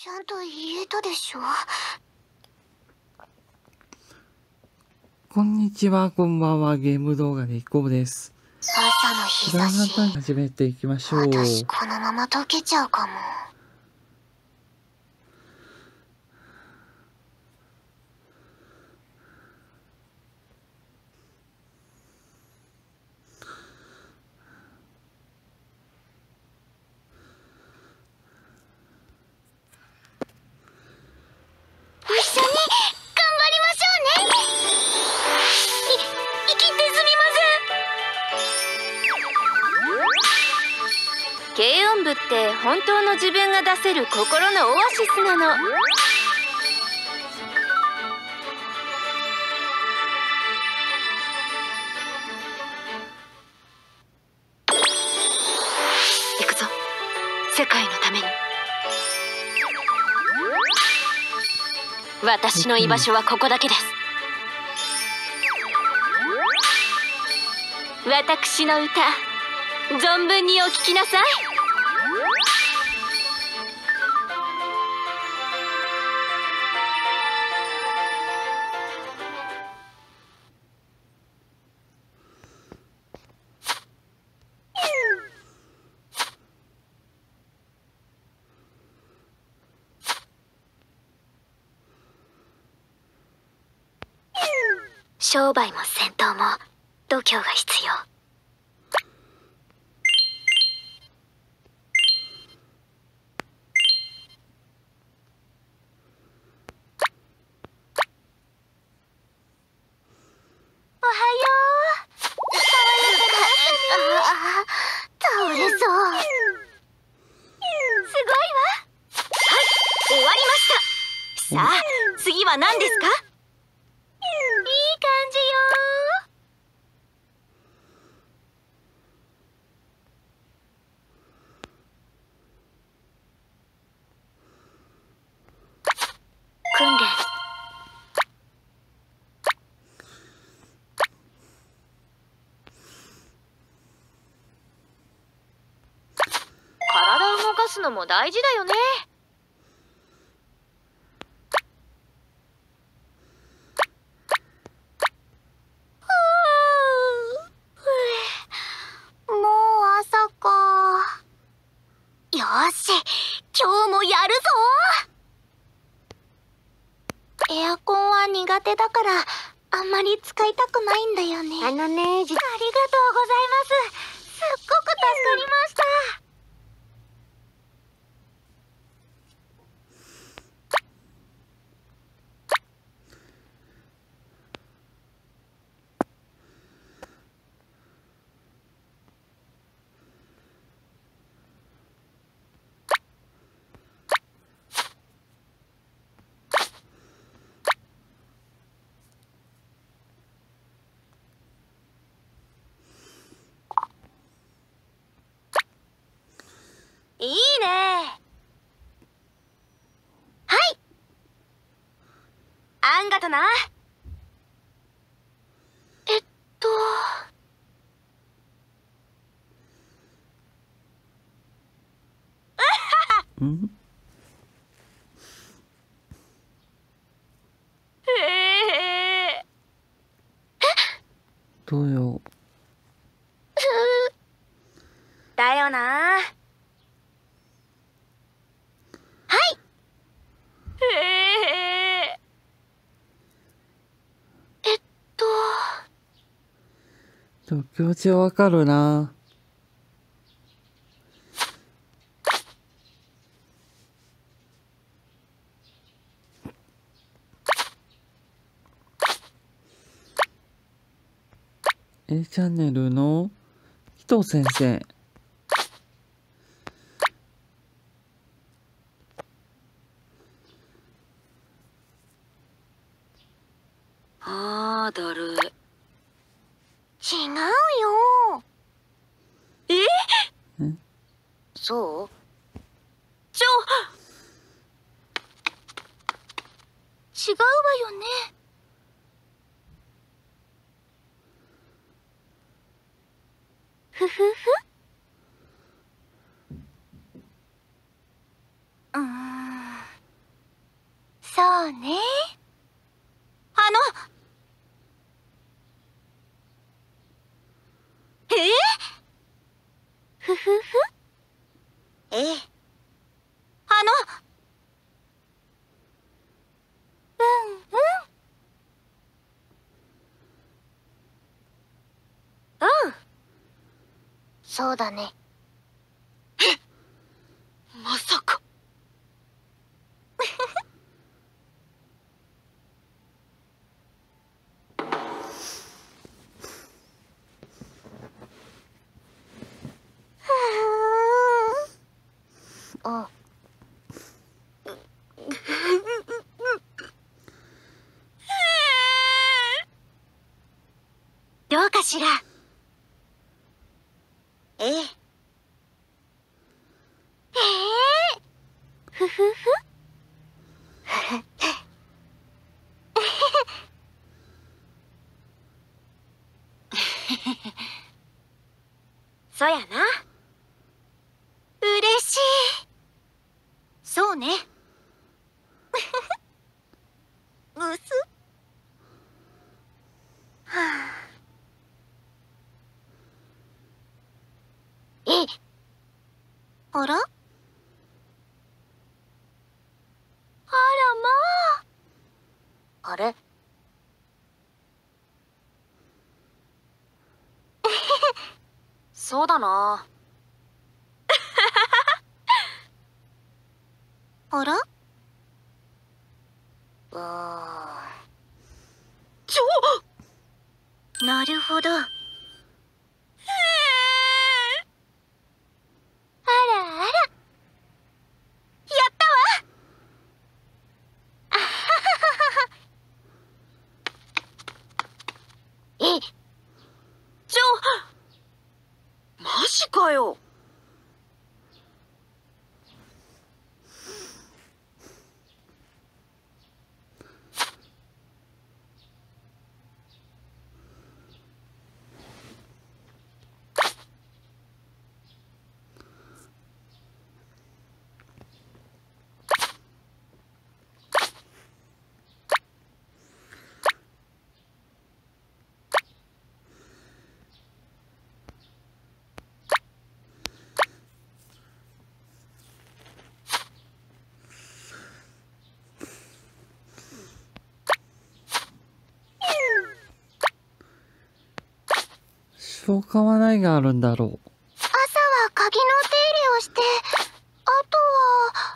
ちゃんと言えたでしょ。 こんにちは、こんばんは。ゲーム動画でいこうです。 朝の日差し。 始めていきましょう。 私このまま溶けちゃうかも。一緒に頑張りましょうね。生きてすみません。 軽音部って本当の自分が出せる心のオアシスなの。行くぞ、世界のために。私の居場所はここだけです。私の歌、存分にお聴きなさい。商売も戦闘も度胸が必要。おはよう。 倒れそう。 すごいわ。はい、終わりました。さあ、次は何ですか？いい感じよ。訓練。体を動かすのも大事だよね。 もう朝か。よし、今日もやるぞ。エアコンは苦手だからあんまり使いたくないんだよね。ありがとうございます。すっごく助かりました。 いいね。 はい。 あんがとな。 えっとん？どうよ。 だよな。 はい。えっとでも気持ちはわかるな。A チャンネルの紀藤先生。 あーだるい。 違うよ。 そう？ 違うわよね。ふふふ。 そうね。ふふふ。 ええ。 うんうん。 うん。 そうだね。 まさか。 うん。 どうかしら。ええ。 ふふふ。 そやな。 嬉しい。 そうね。 むす。はあ。え。あら。あらまあ。あれ。 そうだな。 あら。なるほど。あらあら。やったわ。あはははは。え。 マジかよ。 そう買わないがあるんだろう。 朝は鍵の手入れをして、あとは、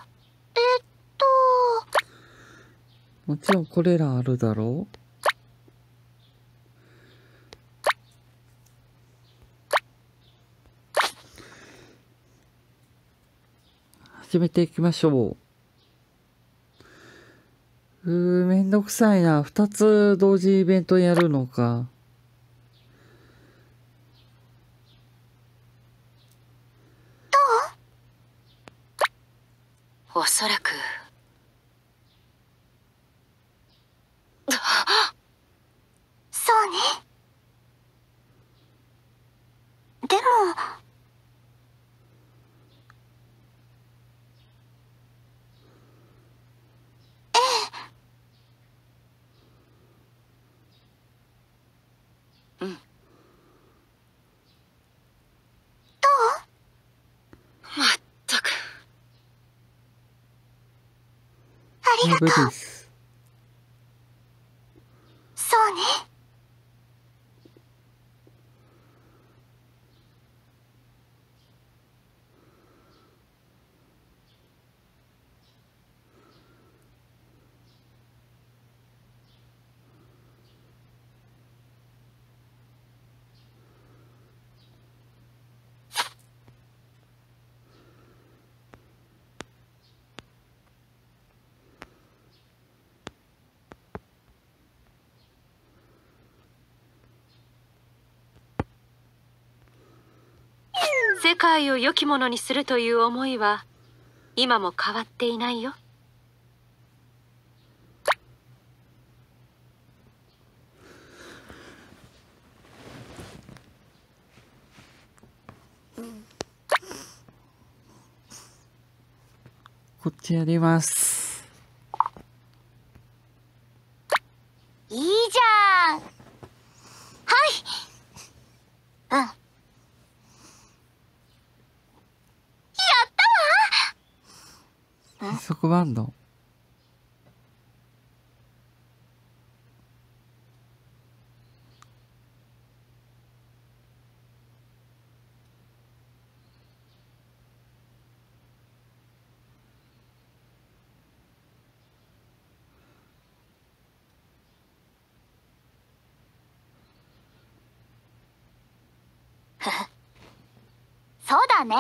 もちろんこれらあるだろう。始めていきましょう。めんどくさいな。2つ同時イベントやるのか。 おそらく。 そうね。でも、 うん。 どう？ まったく。 ありがとう。 ブリス。 そうね。 世界を良きものにするという思いは今も変わっていないよ。 こっちやります。 いいじゃん。はい。うん。やったわ。 結束バンド。 そうだね。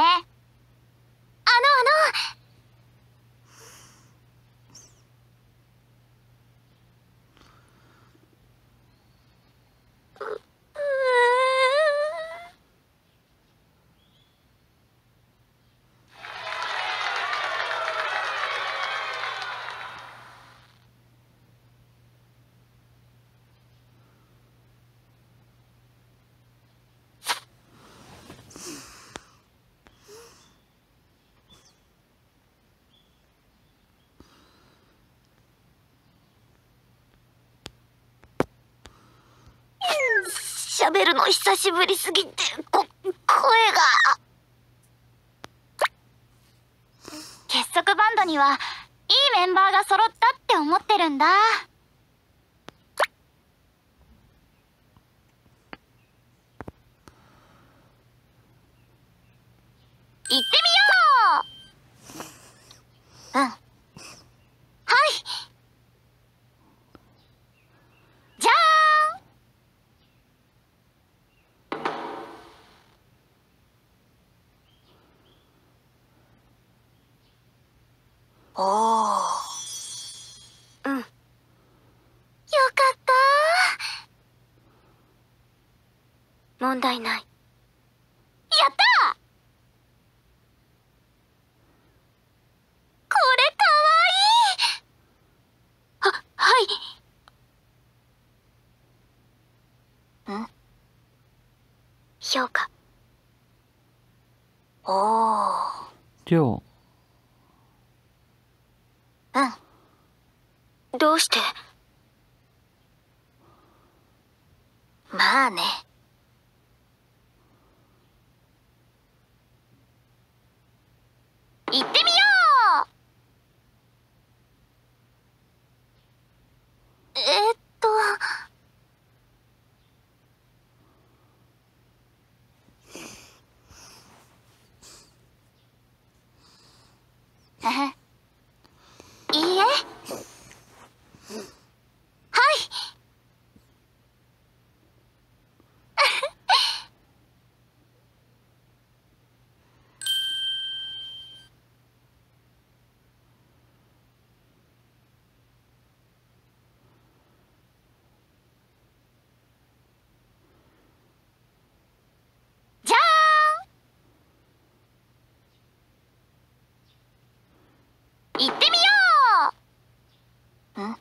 喋るの久しぶりすぎて、声が。結束バンドにはいいメンバーが揃ったって思ってるんだ。行ってみよう。うん。はい。じゃーん。おー。うん。よかった。問題ない。やったー。これかわいい。はい。ん？評価。おー。 りょうん。どうして？まあね。行ってみよう。えっと。いいえ。はい。じゃーん。行ってみよう。ん？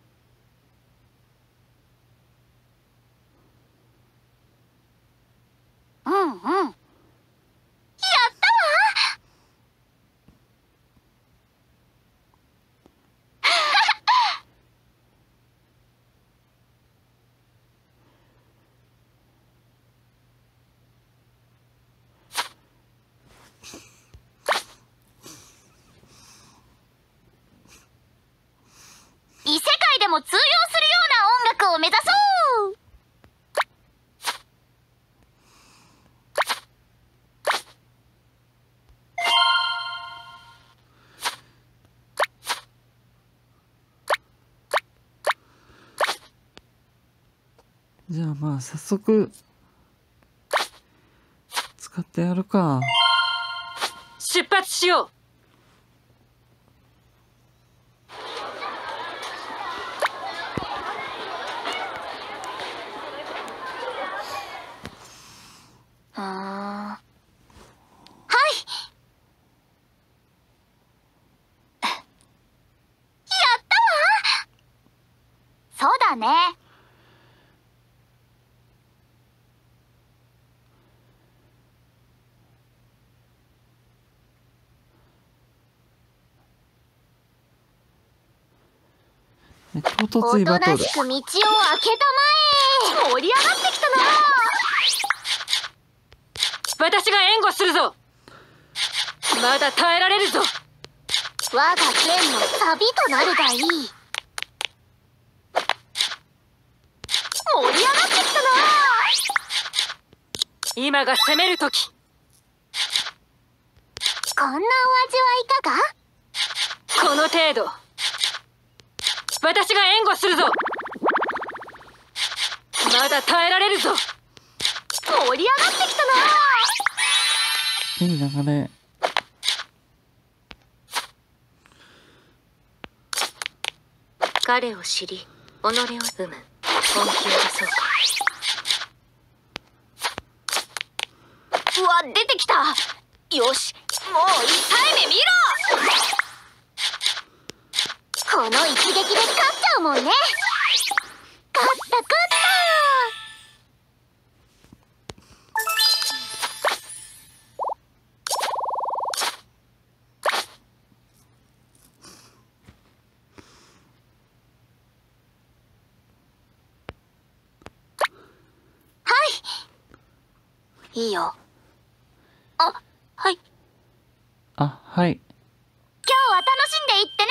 うんうん。やったわ。異世界でも通用するような音楽を目指そう。 う。じゃあまあ早速使ってやるか。 出発しよう。 はい。やったわ。そうだね。 唐突にバトル。 おとなしく道を開けたまえ。 盛り上がってきたな。私が援護するぞ。まだ耐えられるぞ。 我が剣のサビとなるがいい。 盛り上がってきたな。今が攻める時。 こんなお味はいかが？ この程度。私が援護するぞ。まだ耐えられるぞ。盛り上がってきたな。 いい流れ。 彼を知り己を生む本気を出そうか。うわ、出てきた。よし、もう痛い目見ろ。 この一撃で勝っちゃうもんね。勝った勝った。いいよ。あ、はい。 あ、はい。 今日は楽しんでいってね。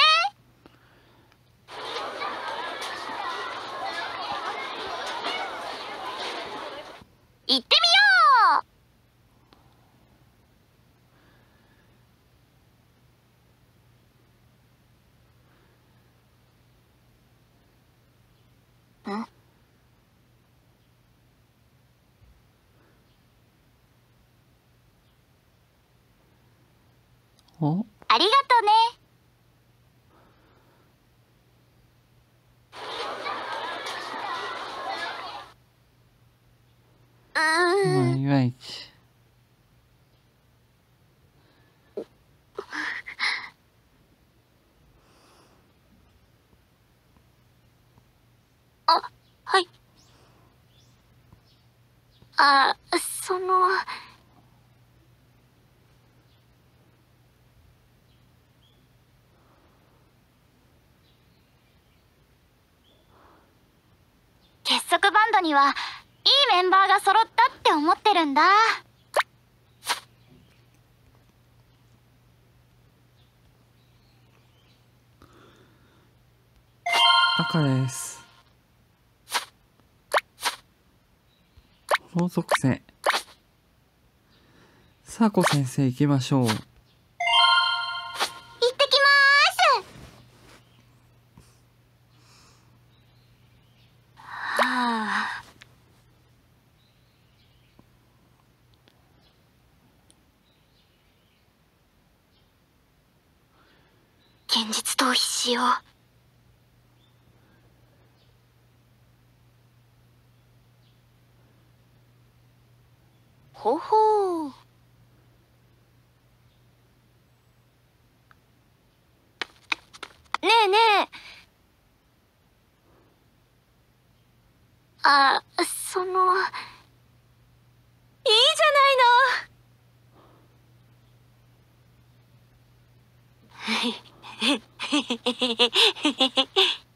行ってみよう。ん？ お、 ありがとね。 まあいまいち。 あ、はい。あ、結束バンドにはいいメンバーが揃ったって思ってるんだ。 赤です。法則性。さあこ先生行きましょう。 行ってきまーす。はあ。現実逃避しよう。 ほほう。ねえねえ。 あ、 いいじゃないの。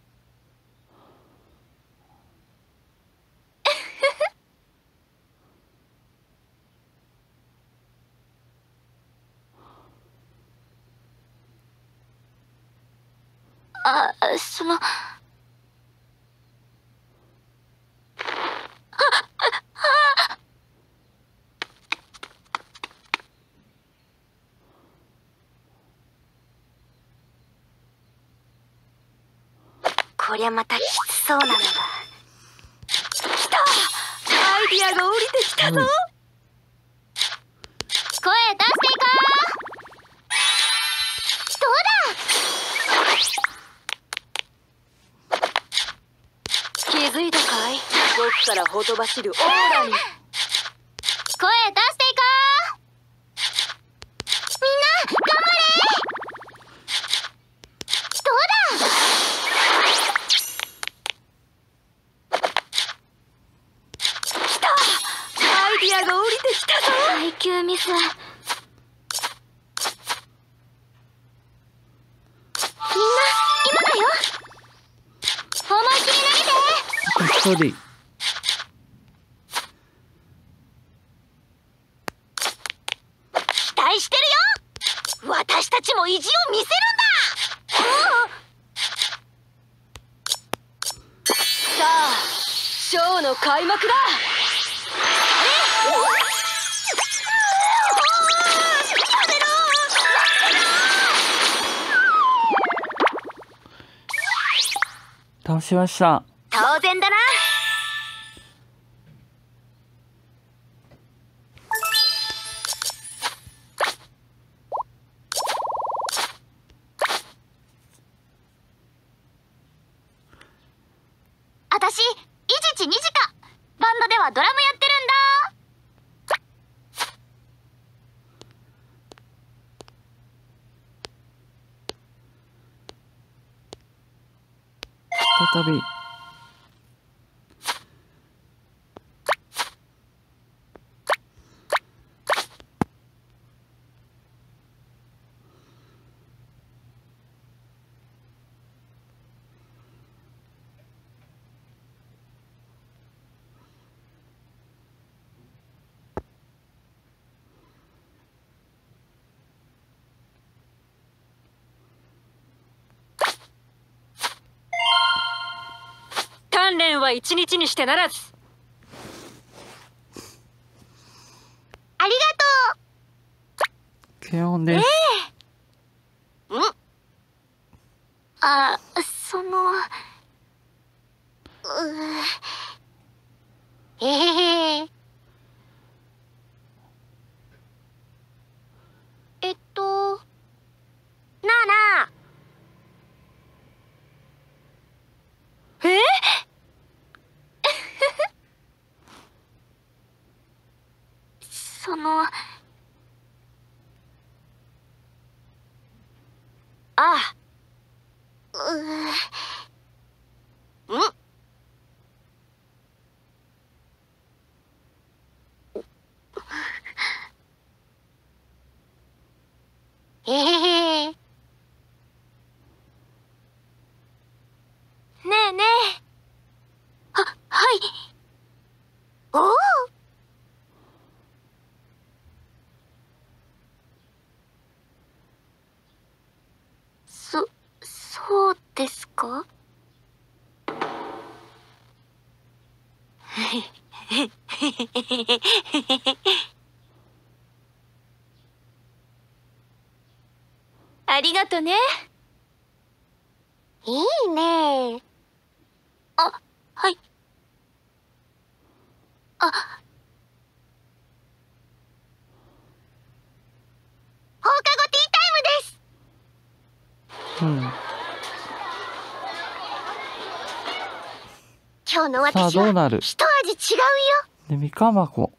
あ、 こりゃまたきつそうなのが。来た！アイディアが降りてきたぞ。 声出していこう。どうだ。 気づいたかい？僕からほとばしるオーラに。 声出していこう。みんな頑張れ。どうだ。 来た！アイディアが降りてきたぞ。 配球ミス。みんな今だよ。 一人。 期待してるよ。私たちも意地を見せるんだ。さあ、ショーの開幕だ。 倒しました。 当然だな。私、伊地知二時か。バンドではドラムやってるんだ。 再び。 鍛錬は一日にしてならず。ありがとう。 軽音です。 あ、 なあなあ。ああ。ねえねえ。はい。おお。 そうですか？ ありがとね。 いいね。あ、はい。あ、放課後ティータイムです。 うん。 今日のさあ私はどうなる？ 一味違うよ。 で、みかん箱。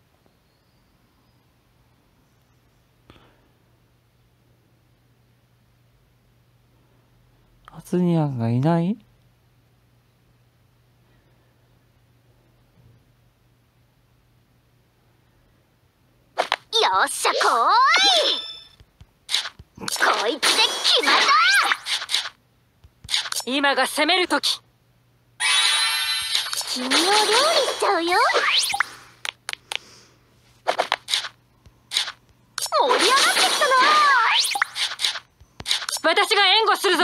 アツニアンがいない？ よっしゃこいつで決まった。 今が攻める時。 君を料理しちゃうよ。盛り上がってきたな。 私が援護するぞ。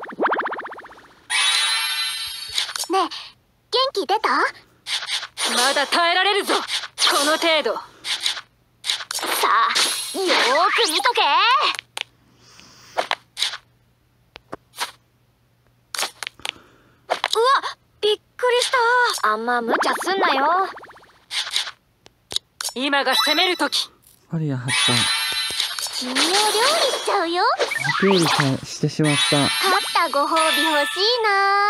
ねえ、元気出た？ まだ耐えられるぞ。この程度。 さあ、よーく見とけ。 うわ、びっくりした。 あんま無茶すんなよ。 今が攻める時。 バリア発散。 君を料理しちゃうよ。 料理してしまった。 勝ったご褒美欲しいな。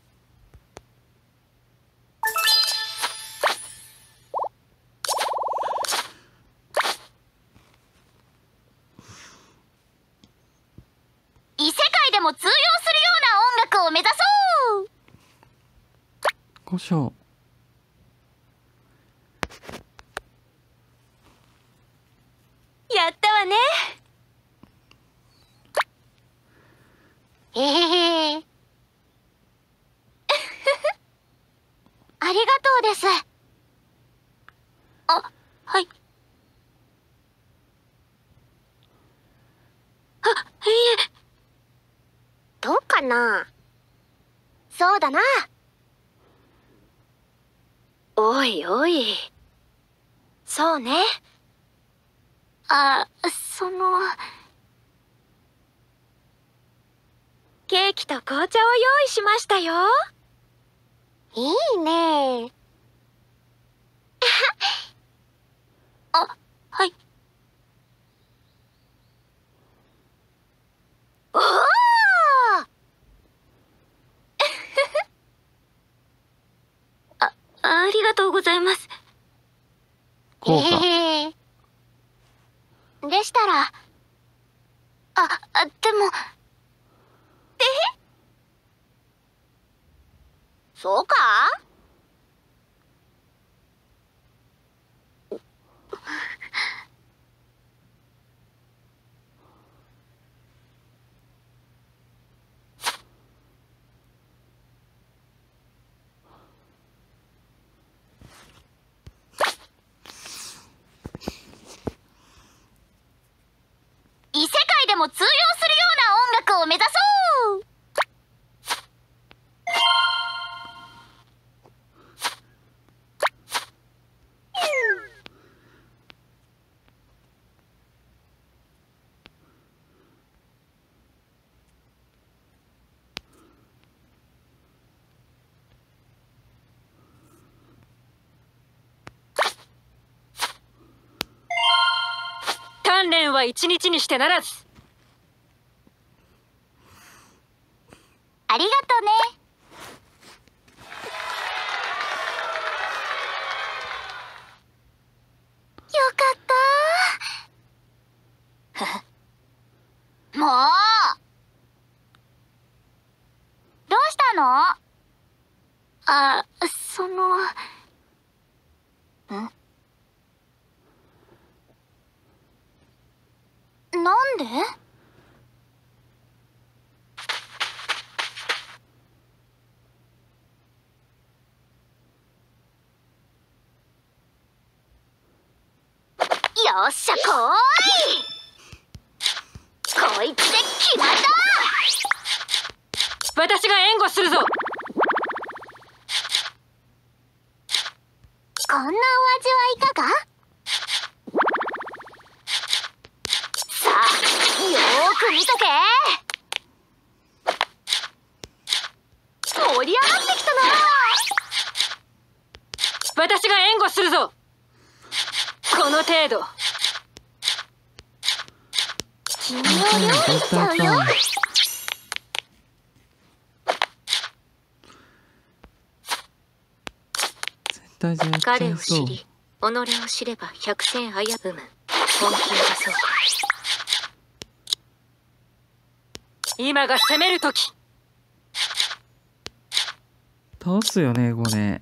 異世界でも通用するような音楽を目指そう。 胡椒。 やったわね。 ありがうです。あ、はい。あ、いいえ。どうかな。そうだな。 おいおい。そうね。ケーキと紅茶を用意しましたよ。 いいね。あ、はい。 おおありがとうございます。 こうか。 でしたら、でも、そうか？異世界でも通用するような音楽を目指そう。 鍛錬は一日にしてならず。 ありがとね。よかった。もうどうしたの？なんで？よっしゃこーい。こいつで決まった。 私が援護するぞ。 こんなお味はいかが？さあ、よーく見とけ。盛り上がってきたな。 私が援護するぞ。この程度。 君を料理しちゃうよ。 絶対じゃやっちゃ彼いそう。 を知り、己を知れば百戦危ぶむ。本気を出そうか。今が攻める時。 倒すよね、これ。 チャージ完了。い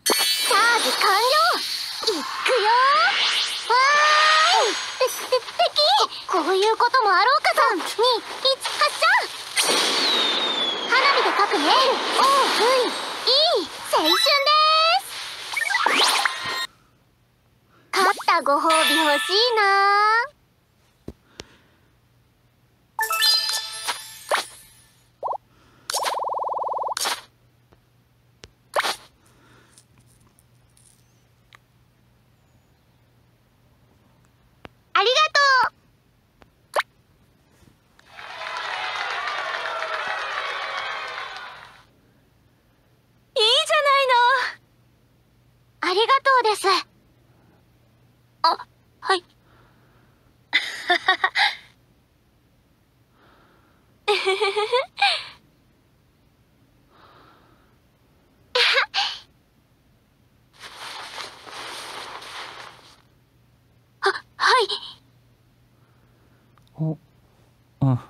くよ。わーい。敵。こういうこともあろうか。3、2、1、発射。花火で書くね。おう、いい青春です。勝ったご褒美欲しいな。ありがとう。 いいじゃないの。 ありがとうです。はい。はい。 お、あ、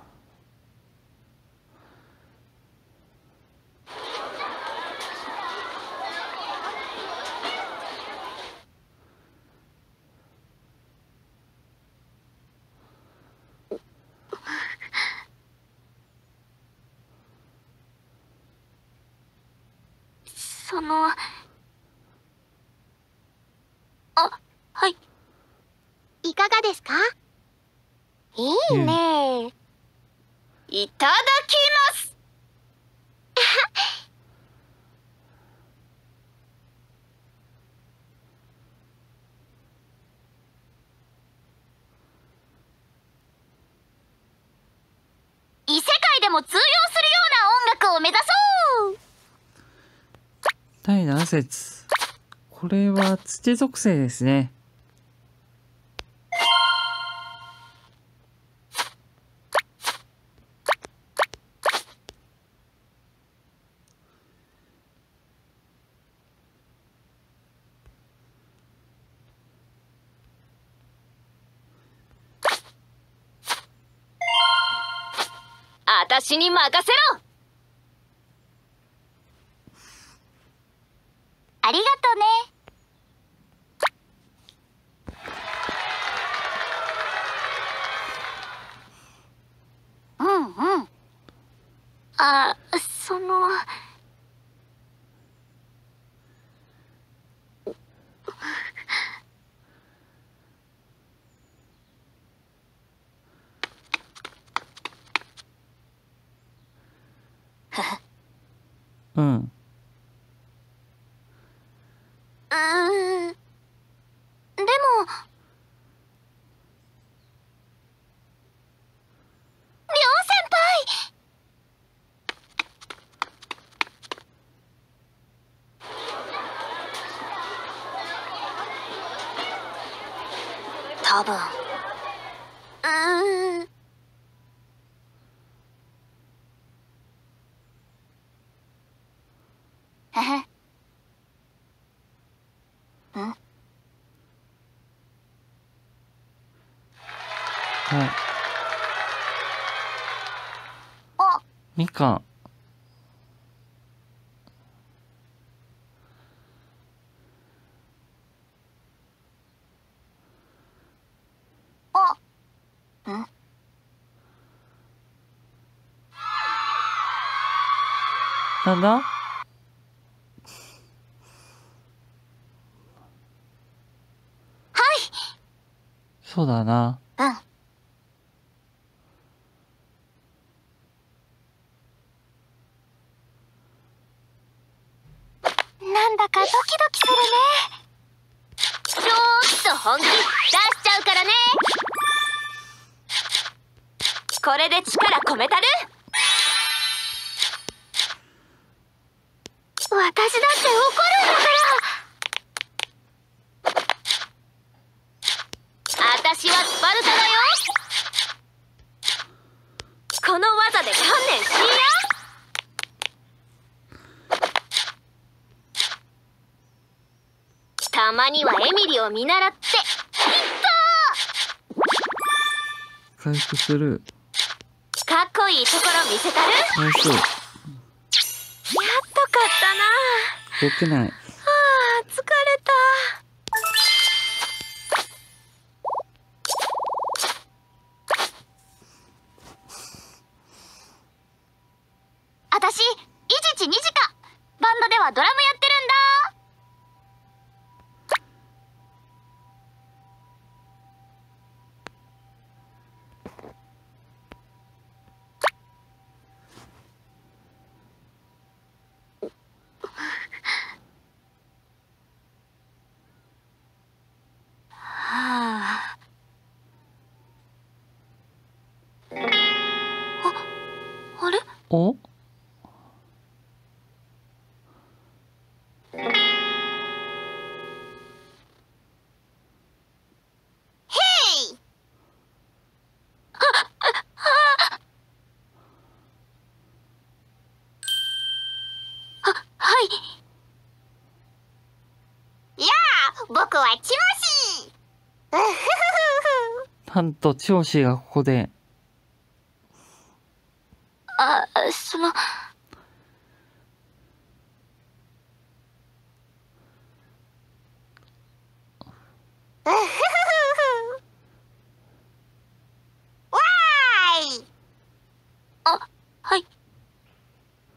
その、 あ、はい。 いかがですか？いいね。 いただきます。異世界でも通用するような音楽を目指そう。 第7節。これは土属性ですね。 私に任せろ。 ありがとね。うんうん。 あ、 うん。 でもりょう先輩。 多分。 へへ。 はい。 あ、 みかん。 あ、 なんだ？そうだな。 うん。なんだかドキドキするね。 ちょっと本気出しちゃうからね。これで力込めたる。 私だって怒るんだから。 私はスパルタだよ。この技で観念しいや。たまにはエミリを見習って。 回復する。 かっこいいところ見せたる。 ナイス。 やっと勝ったな。 動けない。 ああ、疲れた。 私、伊地知二次か。バンドではドラムやってるんだ。 はあれ？ お？ はい。やあ、僕はチモシー。うふふふ。 なんと、チオシがここで。 あ、うふふふ。わーい。 あ、はい。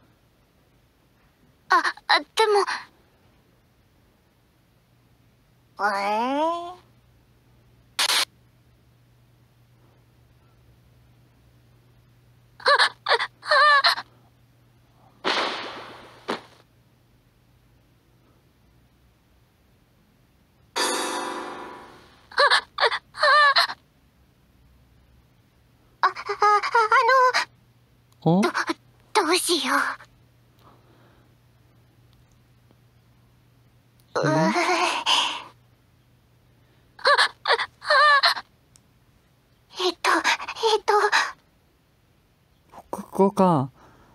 でも。 お、 どうしよう。えっと、 ここか。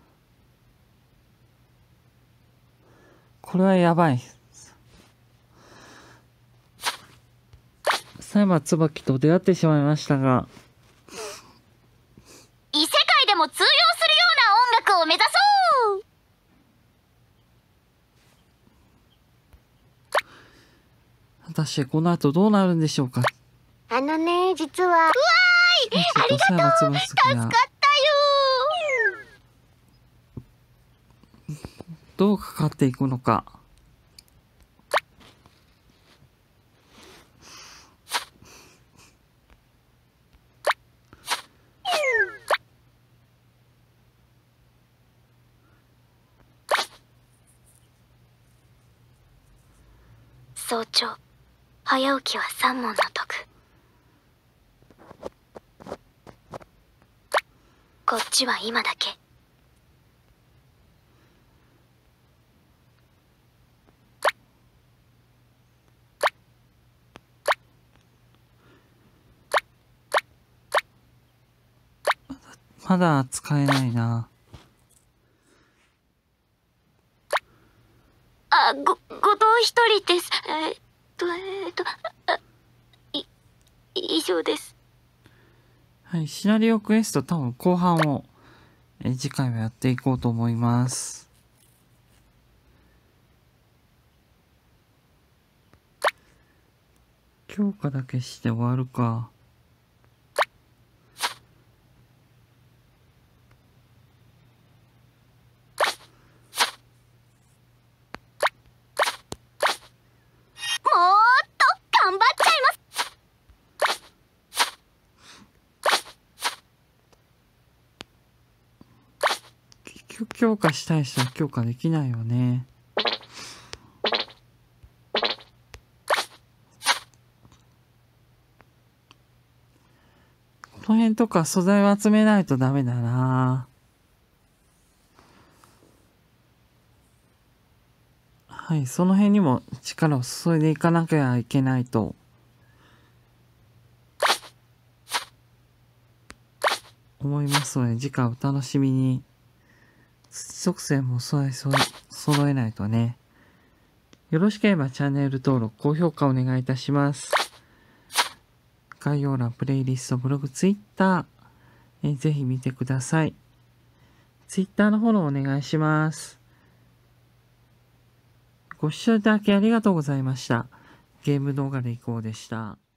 これはやばい。佐山椿と出会ってしまいましたが、 異世界でも通用するような音楽を目指そう。 果たしてこの後どうなるんでしょうか。 実は。うわーい、ありがとう。助かったよ。 どうかかっていくのか。 早朝、早起きは三問の徳。こっちは今だけ。 まだ使えないな。 後藤一人です。以上です。 はい、シナリオクエスト多分後半を次回はやっていこうと思います。強化だけして終わるか。 もっと頑張っちゃいます。 強化したい人は強化できないよね。この辺とか素材を集めないとダメだな。はい、その辺にも力を注いでいかなきゃいけないと思いますので、次回お楽しみに。土属性も揃えないとね。よろしければチャンネル登録、高評価お願いいたします。概要欄、プレイリスト、ブログ、ツイッター、ぜひ見てください。ツイッターのフォローお願いします。ご視聴いただきありがとうございました。ゲーム動画でいこうでした。